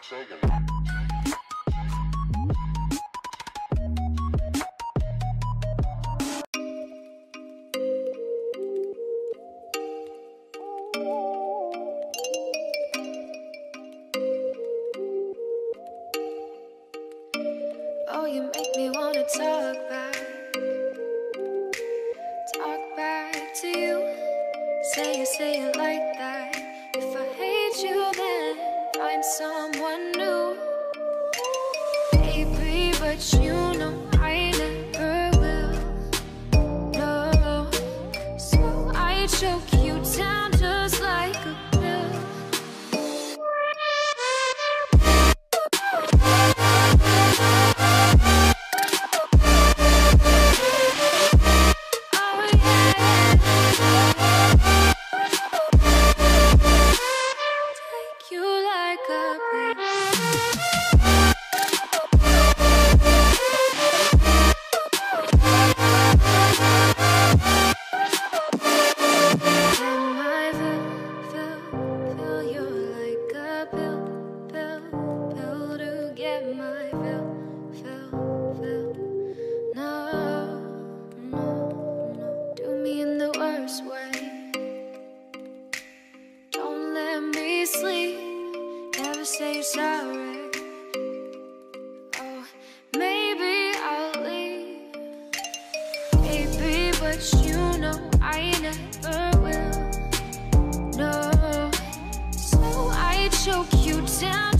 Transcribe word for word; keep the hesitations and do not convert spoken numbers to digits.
Oh, you make me wanna talk back, talk back to you. Say it, say it like that. If I hate you, then find someone new. Baby, but you know I never will. No, so I choke you down just like a pill. Say sorry. Oh, maybe I'll leave, baby, but you know I never will. No, so I choke you down